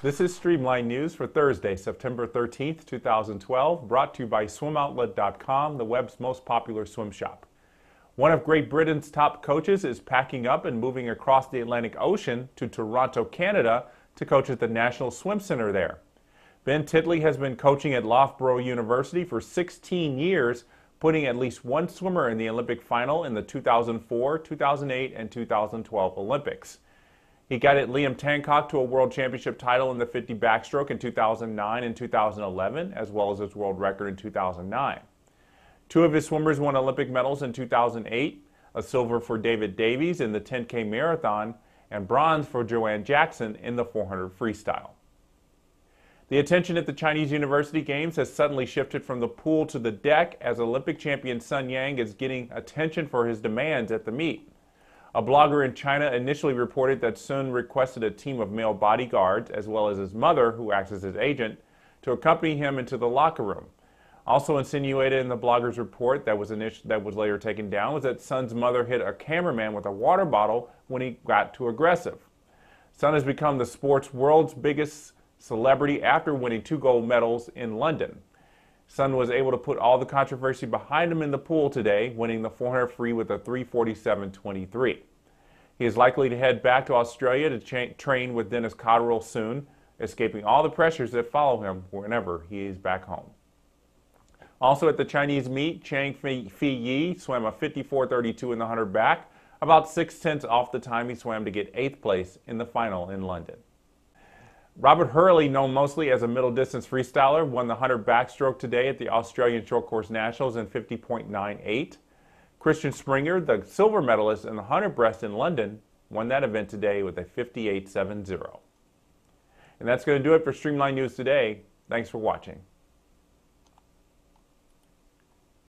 This is Streamline News for Thursday, September 13th, 2012, brought to you by SwimOutlet.com, the web's most popular swim shop. One of Great Britain's top coaches is packing up and moving across the Atlantic Ocean to Toronto, Canada, to coach at the National Swim Center there. Ben Titley has been coaching at Loughborough University for 16 years, putting at least one swimmer in the Olympic final in the 2004, 2008, and 2012 Olympics. He guided Liam Tancock to a world championship title in the 50 backstroke in 2009 and 2011, as well as his world record in 2009. Two of his swimmers won Olympic medals in 2008, a silver for David Davies in the 10K marathon, and bronze for Joanne Jackson in the 400 freestyle. The attention at the Chinese University Games has suddenly shifted from the pool to the deck as Olympic champion Sun Yang is getting attention for his demands at the meet. A blogger in China initially reported that Sun requested a team of male bodyguards, as well as his mother, who acts as his agent, to accompany him into the locker room. Also insinuated in the blogger's report that was later taken down was that Sun's mother hit a cameraman with a water bottle when he got too aggressive. Sun has become the sports world's biggest celebrity after winning 2 gold medals in London. Sun was able to put all the controversy behind him in the pool today, winning the 400 free with a 3:47.23. He is likely to head back to Australia to train with Dennis Cotterill soon, escaping all the pressures that follow him whenever he is back home. Also at the Chinese meet, Chang Fei-Yi swam a 54.32 in the 100 back, about 6/10 off the time he swam to get 8th place in the final in London. Robert Hurley, known mostly as a middle distance freestyler, won the 100 backstroke today at the Australian Short Course Nationals in 50.98. Christian Springer, the silver medalist in the 100 breast in London, won that event today with a 58.70. And that's going to do it for Streamline News today. Thanks for watching.